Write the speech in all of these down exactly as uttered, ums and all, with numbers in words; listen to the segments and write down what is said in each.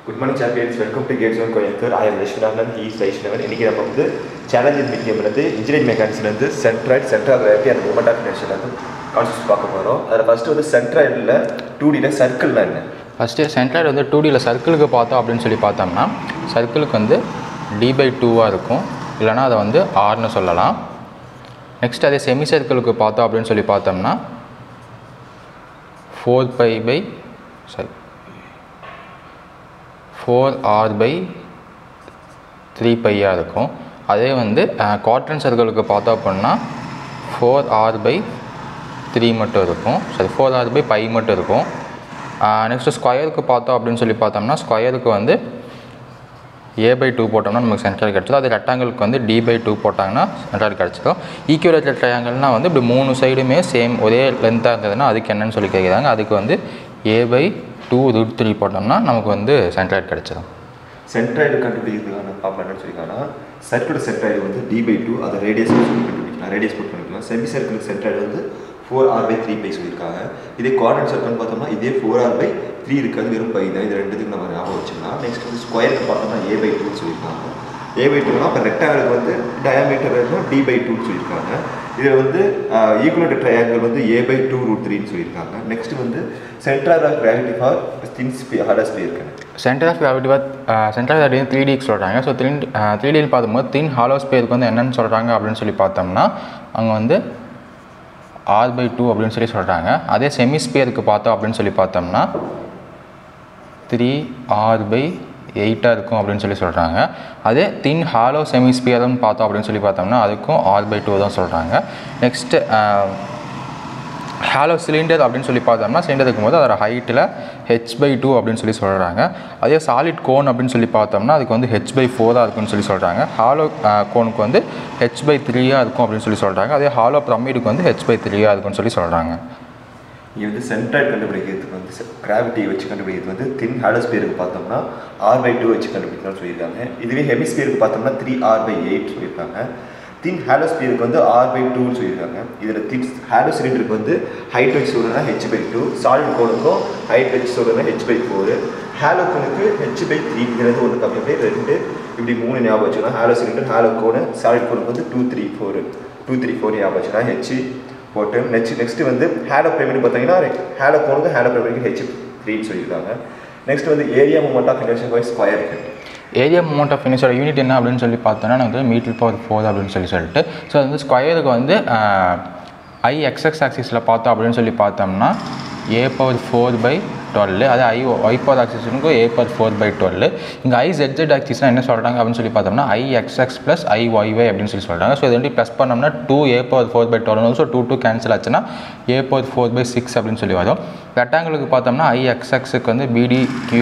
Good morning champions, welcome to Gates one Coimbatore. I am Vishwanath, he is Vaishnavan. இன்னைக்கு நம்ம வந்து challenge in medium வந்து engineering mechanics வந்து centroid, central gravity and moment of inertia வந்து concepts பார்க்க போறோம். அதுல ஃபர்ஸ்ட் வந்து centroidல two D ல சர்க்கிள்னா என்ன? ஃபர்ஸ்ட் centroid வந்து two D ல சர்க்கிளுக்கு பார்த்தோம் அப்படினு சொல்லி பார்த்தோம்னா சர்க்கிளுக்கு வந்து d by two ஆ இருக்கும். இல்லனா அத வந்து r னு சொல்லலாம். நெக்ஸ்ட் அதே செமி சர்க்கிளுக்கு பார்த்தோம் அப்படினு சொல்லி பார்த்தோம்னா four pi by sorry four r by three pi ஆ இருக்கும். அதே வந்து குவாட்ரண்ட் சர்க்கிளுக்கு பார்த்தோம் அப்படினா four r by three மட்டும் இருக்கும். சரி four r by pi மட்டும் இருக்கும். நெக்ஸ்ட் ஸ்கொயருக்கு பார்த்தோம் அப்படினு சொல்லி பார்த்தோம்னா ஸ்கொயருக்கு வந்து a by two போட்டோம்னா நமக்கு சென்ட்ராய்டு கிடைச்சிடும். அது ரெக்டாங்கிளுக்கு வந்து d by two போட்டாங்கன்னா சென்ட்ராய்டு கிடைச்சிடும். ஈக்குவலேட்டர் ட்ரையாங்கிள்னா வந்து இப்படி மூணு சைடுமே சேம் ஒரே லென்த்தாக இருந்ததுன்னா அதுக்கு என்னன்னு சொல்லி கேட்குறாங்க. அதுக்கு வந்து a by two root three போட்டோம்னா நமக்கு வந்து சென்ட்ராய்டு கிடைச்சிடும். சென்ட்ராய்டு கண்டுபிடிக்கிறதுக்கான ஃபார்முலா என்னன்னு சொல்லிக்கானா சர்க்கிள் சென்ட்ராய்டு வந்து d by two அதை ரேடியஸ் கண்டுபிடிக்கலாம். ரேடியஸ் போட் பண்ணிக்கலாம். செமி சர்க்கிள் சென்ட்ராய்டு வந்து four r by three pi சொல்லியிருக்காங்க. இதே குவாட்ரண்ட் சர்க்கிள்னு பார்த்தோம்னா இதே four r by three இருக்காது, வெறும் பை தான். இது ரெண்டுத்துக்கு நம்ம ஞாபகம் வச்சுக்கலாம். நெக்ஸ்ட் வந்து ஸ்கொயருக்கு பார்த்தோம்னா a by two சொல்லியிருக்காங்க. a by two அப்போ ரெக்டாங்கிளுக்கு வந்து டயாமீட்டர் வந்து d by two சொல்லியிருக்காங்க. இதில் வந்து ஈக்குவலேட்டர் ட்ரையாங்கிள் வந்து a by two root three சொல்லியிருக்காங்க. நெக்ஸ்ட் வந்து centre of gravity for thin sphere harder sphere இருக்கு. Centre of gravity for centre of gravity three டிக்கு சொல்கிறாங்க. ஸோ த்ரீ த்ரீ டியில் பார்க்கும்போது தின் ஹாலோ ஸ்பியருக்கு வந்து என்னென்னு சொல்கிறாங்க அப்படின்னு சொல்லி பார்த்தோம்னா அங்கே வந்து r by two அப்படின்னு சொல்லி சொல்கிறாங்க. அதே செமி ஸ்பியருக்கு பார்த்தோம் அப்படின்னு சொல்லி பார்த்தோம்னா த்ரீ r by எயிட்டாக இருக்கும் அப்படின்னு சொல்லி சொல்கிறாங்க. அதே தின் ஹாலோ செமி ஸ்பியர்னு பார்த்தோம் அப்படின்னு சொல்லி பார்த்தோம்னா அதுக்கும் r by two தான் சொல்கிறாங்க. நெக்ஸ்ட்டு ஹாலோ சிலிண்டர் அப்படின்னு சொல்லி பார்த்தோம்னா சிலிண்டர் இருக்கும்போது அதோட ஹைட்டில் h by two அப்படின்னு சொல்லி சொல்கிறாங்க. அதே சாலிட் கோன் அப்படின்னு சொல்லி பார்த்தோம்னா அதுக்கு வந்து h by ஃபோராக இருக்குன்னு சொல்லி சொல்கிறாங்க. ஹாலோ கோனுக்கு வந்து h by த்ரீயாக இருக்கும் அப்படின்னு சொல்லி சொல்கிறாங்க. அதே ஹாலோ பிரமிடுக்கு வந்து h by த்ரீயாக இருக்குன்னு சொல்லி சொல்கிறாங்க. இங்கே வந்து சென்ட்ராய்டு கண்டுபிடிக்கிறதுக்கு வந்து கிராவிட்டியை வச்சு கண்டுபிடிக்கிறது வந்து தின் ஹாலோஸ்பியருக்கு பார்த்தோம்னா r by two வச்சு கண்டுபிடிக்கணும்னு சொல்லியிருக்காங்க. இதுவே ஹெமிஸ்பியருக்கு பார்த்தோம்னா த்ரீ r by எயிட் சொல்லியிருக்காங்க. தின் ஹாலோஸ்பியருக்கு வந்து r by two சொல்லியிருக்காங்க. இதில் தின் ஹாலோ சிலிண்டருக்கு வந்து ஹைட் வச்சு சொல்கிறதுனா h by two, சாலிட் கோனுக்கும் ஹைட் வச்சு சொல்கிறதுனா h by four, ஹாலோ கோனுக்கு h by three இதில் ஒன்று கம்மி போய் ரெண்டு இப்படி மூணு ஞாபகம் வச்சுக்கலாம். Hollow cylinder hollow cone solid கோனுக்கு வந்து two three four two three four ஞாபகம் வச்சுக்கலாம். ஹெச் போட்டு நெக்ஸ்ட் நெக்ஸ்ட் வந்து ஹேலோ பிரமிடு பார்த்தீங்கன்னா ஹேலோ கோனுக்கு ஹேலோ பிரமிடுக்கு ஹெச் த்ரீன்னு சொல்லியிருக்காங்க. நெக்ஸ்ட் வந்து area moment of inertia by square இருக்கு. ஏரியா மூமெண்ட் ஆஃப் இனர்ஷியோட யூனிட் என்ன அப்படின்னு சொல்லி பார்த்தோன்னா நமக்கு மீட்டர் பவர் ஃபோர் அப்படின்னு சொல்லி சொல்லிட்டு ஸோ அது வந்து ஸ்கொயருக்கு வந்து ஐ எக்ஸ்எக்ஸ் ஆக்சிஸில் பார்த்தோம் அப்படின்னு சொல்லி பார்த்தோம்னா A power four by twelve. அது ஐ ஒய் பவர் ஆக்சிஸுக்கும் A power four by twelve. இங்கே ஐ ஜெட்ஜெட் ஆக்சிஸ்னால் என்ன சொல்கிறாங்க அப்படின்னு சொல்லி பார்த்தோம்னா I X X plus I Y Y அப்படின்னு சொல்லி சொல்கிறாங்க. ஸோ இது வந்து ப்ளஸ் பண்ணோம்னா two A power four by twelve so two two cancel ஆச்சுன்னா A power four by six அப்படின்னு சொல்லி வரும். ரெக்டாங்கிளுக்கு பார்த்தோம்னா ஐ எக்ஸ்எக்ஸுக்கு வந்து பிடி Q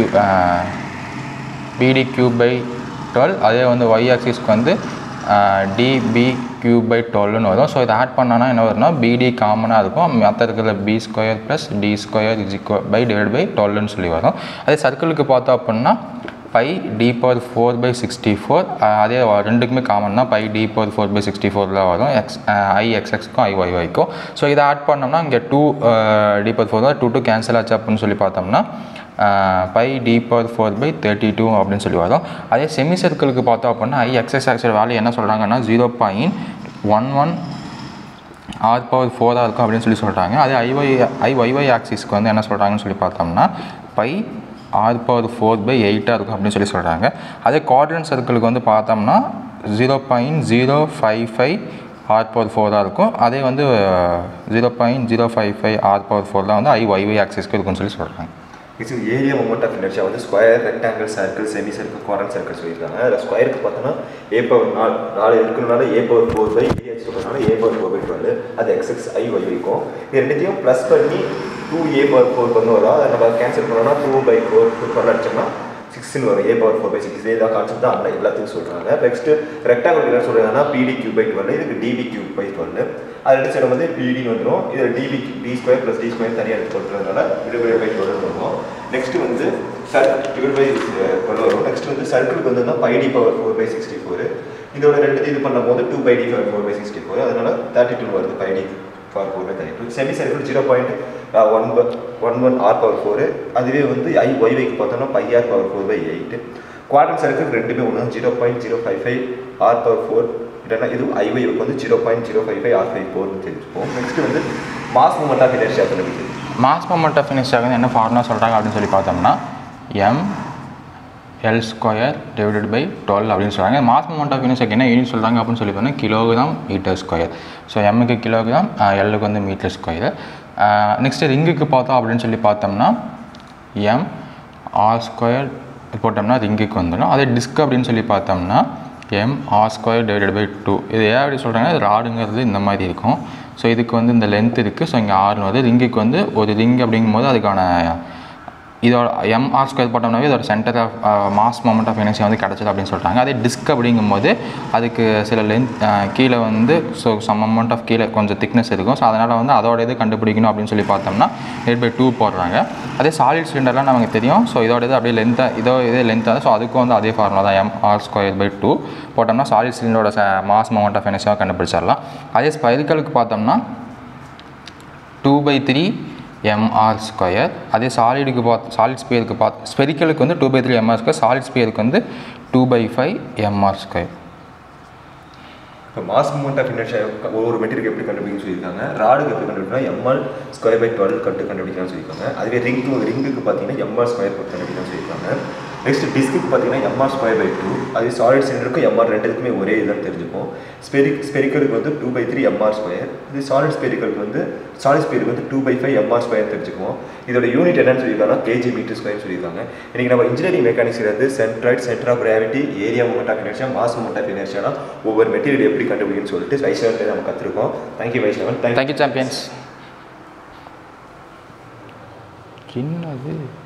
BD cube by twelve. அதே வந்து ஒய் ஆக்சிஸ்க்கு வந்து டிபி கியூப் பை டுவெல்னு வரும். ஸோ இதை ஆட் பண்ணோன்னா என்ன வரும்னா பிடி காமனாக இருக்கும். மற்ற இருக்கிற B square plus D square is equal by divide by டுவெல்னு சொல்லி வரும். அதே சர்க்கிளுக்கு பார்த்தோம் அப்படின்னா pi D power four by sixty four அதே ரெண்டுக்குமே காமன் தான். Pi D power four by sixty ஃபோரில் வரும் எக்ஸ் ஐ எக்ஸ்எக்ஸ்க்கும் ஐ ஒய் ஒய்க்கும். ஸோ இதை ஆட் பண்ணோம்னா இங்கே டூ டி பவர் ஃபோர் தான் டூ டூ கேன்சல் ஆச்சு அப்படின்னு சொல்லி பார்த்தோம்னா pi D power four by thirty two அப்படின்னு சொல்லி வரும். அதே செமி சர்க்கிளுக்கு பார்த்தோம் அப்படின்னா ஐ எக்ஸ்எஸ் ஆக்சோட வேல்யூ என்ன சொல்கிறாங்கன்னா zero point one one R power ஃபோராக இருக்கும் அப்படின்னு சொல்லி சொல்கிறாங்க. அதே ஐஒய் ஐ ஒய்ஒய் ஆக்சிஸ்க்கு வந்து என்ன சொல்கிறாங்கன்னு சொல்லி பார்த்தோம்னா pi R power four by எயிட்டாக இருக்கும் அப்படின்னு சொல்லி சொல்கிறாங்க. அதே குவாட்ரண்ட் சர்க்கிளுக்கு வந்து பார்த்தோம்னா zero point zero five five R power ஃபோராக இருக்கும். அதே வந்து zero point zero five five R power four தான் வந்து ஐ ஒய்ஒய் ஆக்சிஸ்க்கு இருக்குன்னு சொல்லி சொல்கிறாங்க. இது ஏரியா மூமெண்ட் ஆஃப் இனர்ஷியா வந்து square, rectangle, circle, semi circle, quadrant circle சொல்லியிருக்காங்க. அதில் ஸ்கொயருக்கு பார்த்தோன்னா ஏ பவர் நாலு நாலு இருக்கிறனால A power four by A H சொல்கிறதுனால A power four by twelve அது எக்ஸ்எக்ஸ் ஐ ஒய் இருக்கும். இது ரெண்டுத்தையும் ப்ளஸ் பண்ணி டூ ஏ பவர் ஃபோர் பண்ண வரும். அதை நம்ம கேன்சல் பண்ணோம்னா டூ பை ஃபோர் டூ பண்ண அடிச்சோம்னா சிக்ஸ்ன்னு வரும். A power four by six இதே தான் கான்செப்ட் தான் அண்ணா எல்லாத்துக்கும் சொல்கிறாங்க. நெக்ஸ்ட்டு ரெக்டாங்கிள் என்ன சொல்கிறாங்கன்னா பிடி கியூ பை டுவெல், இதுக்கு டிபி கியூ பை டுவெல். அது ரெண்டு சைடு வந்து பிடி வந்துடும். இதில் D B D square plus D square தனியாக எடுத்து கொடுக்குறதுனால டிவைட் பை டுவெல் வரும். நெக்ஸ்ட்டு வந்து சர்க்கிள் டிவைட் பை டுவெல் வரும். நெக்ஸ்ட் வந்து சர்க்கிளுக்கு வந்து pi D power four by sixty four. இதோட ரெண்டு இது பண்ணும் போது two pi D power four by sixty four அதனால தேர்ட்டி டூ வருது pi D power four by thirty two. Semi circle zero point one one one R power four. அதுவே வந்து I ஒய்வைக்கு பார்த்தோம்னா pi R power four by eight. Quadrant circle ரெண்டுமே ஒன்று zero point zero five five R power four இல்லைன்னா இது ஐஒய்வுக்கு வந்து zero point zero five five R five ஃபோர்னு தெரிஞ்சுப்போம். நெக்ஸ்ட் வந்து மாஸ் மூமெண்ட் ஆஃப் இனர்ஷியா கண்டுபிடிக்கும். மாஸ் மொமெண்ட் ஆஃப் இனர்ஷியா வந்து என்ன ஃபார்முலா சொல்கிறாங்க அப்படின்னு சொல்லி பார்த்தோம்னா M L square divided by twelve அப்படின்னு சொல்கிறாங்க. மாஸ் மொமெண்ட் ஆஃப் இனர்ஷியாக்கு என்ன யூனிட் சொல்கிறாங்க அப்படின்னு சொல்லி பார்த்தோம்னா கிலோகிராம் மீட்டர் ஸ்கொயர். ஸோ எம்முக்கு கிலோகிராம், எல்லுக்கு வந்து மீட்டர் ஸ்கொயர். நெக்ஸ்ட்டு ரிங்குக்கு பார்த்தோம் அப்படின்னு சொல்லி பார்த்தோம்னா எம் ஆர் ஸ்கொயர் போட்டோம்னா ரிங்குக்கு வந்துடும். அதே டிஸ்க் அப்படின்னு சொல்லி பார்த்தோம்னா M R square divided by two. இது ஏன் அப்படி சொல்கிறாங்கன்னா இது ராடுங்கிறது இந்த மாதிரி இருக்கும். ஸோ இதுக்கு வந்து இந்த லென்த் இருக்குது. ஸோ இங்கே ஆறுனு வருது. ரிங்குக்கு வந்து ஒரு ரிங் அப்படிங்கும்போது அதுக்கான இதோட எம் ஆர் ஸ்கொயர் போட்டோம்னாவே இதோட centre of mass moment of inertia வந்து கிடச்சிது அப்படின்னு சொல்கிறாங்க. அதே டிஸ்க் அப்படிங்கும்போது அதுக்கு சில லென்த் கீழே வந்து ஸோ சம் அமௌண்ட் ஆஃப் கீழே கொஞ்சம் திக்னஸ் இருக்கும். ஸோ அதனால் வந்து அதோட இது கண்டுபிடிக்கணும் அப்படின்னு சொல்லி பார்த்தோம்னா எயிட் பை டூ போடுறாங்க. அதே சாலிட் சிலிண்டர்லாம் நமக்கு தெரியும். ஸோ இதோட இது அப்படியே லென்த்தாக இதோ இதே லென்த்தாக ஸோ அதுக்கும் வந்து அதே ஃபார்முலா தான் M R square by two போட்டோம்னா சாலிட் சிலிண்டரோட மாஸ் மொமெண்ட் ஆஃப் இனர்ஷியா கண்டுபிடிச்சிடலாம். அதே ஸ்பைரிக்கலுக்கு பார்த்தோம்னா two by three M R square. அதே சாலிடுக்கு பார்த்து சாலிட் ஸ்பியருக்கு பார்த்து ஸ்பெரிக்கலுக்கு வந்து two by three M R square, solid ஸ்பியருக்கு வந்து two by five M R square. இப்போ மாஸ் மூமெண்ட் ஆஃப் இனர்ஷியா ஒவ்வொரு மெட்டீரியல் எப்படி கண்டுபிடிக்கணும்னு சொல்லியிருக்காங்க. ராடுக்கு எப்படி கண்டுபிடிக்கணும் எம்ஆர் ஸ்கொயர் பை டுவெல் கட்டு கண்டுபிடிக்கணும்னு சொல்லியிருக்காங்க. அதுவே ரிங்கு ரிங்குக்கு பார்த்தீங்கன்னா எம்ஆர் ஸ்கொயர் கண்டுபிடிக்கணும்னு சொல்லியிருக்காங்க. நெக்ஸ்ட் டிஸ்க்கு பார்த்தீங்கன்னா எம்ஆர் ஸ்கொயர் பை டூ. அது சாலிட் சிலிண்டருக்கும் எம்ஆர் ரெண்டுக்குமே ஒரே இதான் தெரிஞ்சுப்போம். ஸ்பெரிக் ஸ்பெரிக்கலுக்கு வந்து two by three M R square. இது சாலிட் ஸ்பெரிக்கலுக்கு வந்து சாலிட் ஸ்பெரிக்கு வந்து two by five M R square தெரிஞ்சுக்குவோம். இதோட யூனிட் என்னன்னு சொல்லியிருக்காங்கன்னா கேஜி மீட்டர் ஸ்கொயர் சொல்லியிருக்காங்க. இன்றைக்கி நம்ம இன்ஜினியரிங் மெக்கானிக்ஸ் வந்து centroid, centre of gravity, area moment of inertia, mass moment of இனர்ஷியானா ஒவ்வொரு மெட்டீரியல் எப்படி கண்டுபிடிக்குன்னு சொல்லிட்டு வைஷ்ணவன் நம்ம கற்றுருக்கோம். தேங்க்யூ வைஷ்ணவன். Thank you champions. என்னது